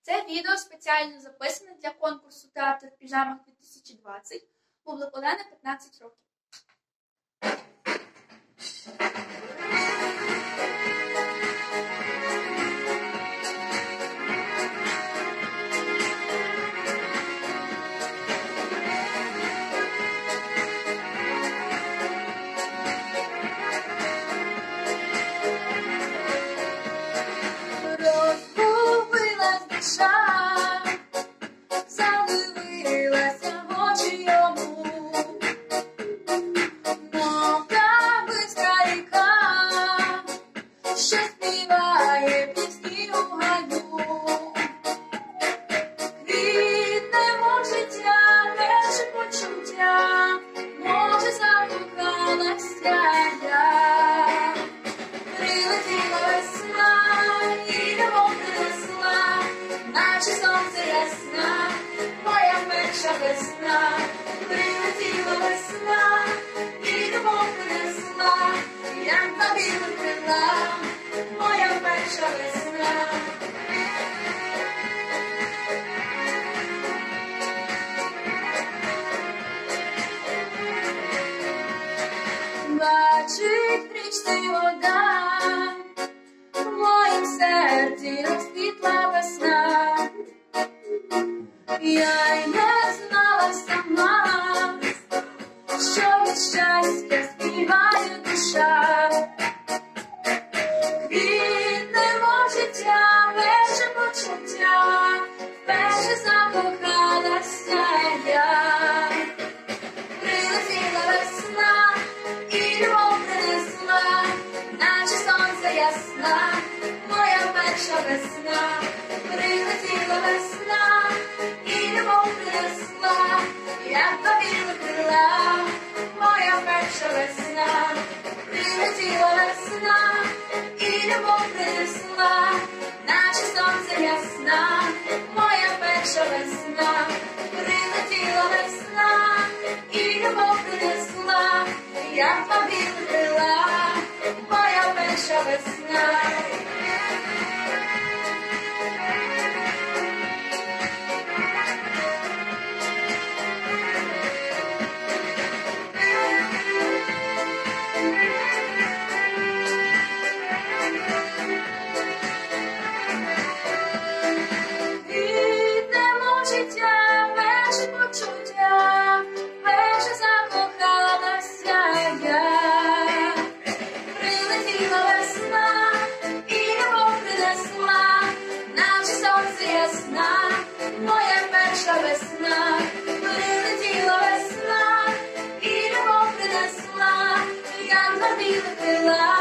Це відео спеціально записане для конкурсу «Театр в піжамах 2020». Бублик Олена, 15 років. Розгубилась душа, задивилася в очі йому, мов та бистра ріка, що співає пісні у гаю. Квітне життя, перше почуття, може закохалася я. Прилетіла весна, і любов принесла, наче сонце ясна, моя перша весна. Прилетіла весна, і любов принесла, як на білих крилах, моя перша весна. Бачить в річці вода, в моїм серці розквітла весна. Я й не знала сама, що від щастя співає душа. Квітне життя, перше почуття, вперше закохалася я. Прилетіла весна, і любов принесла, наче сонце ясна, моя перша весна. Прилетіла весна, і любов принесла, як на білих крилах, моя перша весна. Прилетіла весна, і любов принесла, наче сонце ясна, моя перша весна. Прилетіла весна, і любов принесла, як на білих крилах, моя перша весна. Квітне життя, перше почуття, перше закохалася я. Прилетіла весна, і любов принесла, наче сонце ясна, моя перша весна. Прилетіла весна, і любов принесла, як на білих крилах,